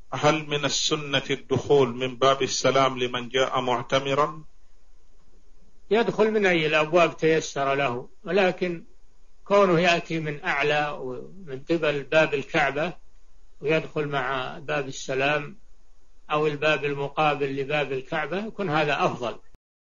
هل من السنة الدخول من باب السلام لمن جاء معتمرا؟ يدخل من أي الأبواب تيسر له، ولكن كونه يأتي من أعلى ومن قبل باب الكعبة ويدخل مع باب السلام أو الباب المقابل لباب الكعبة يكون هذا أفضل.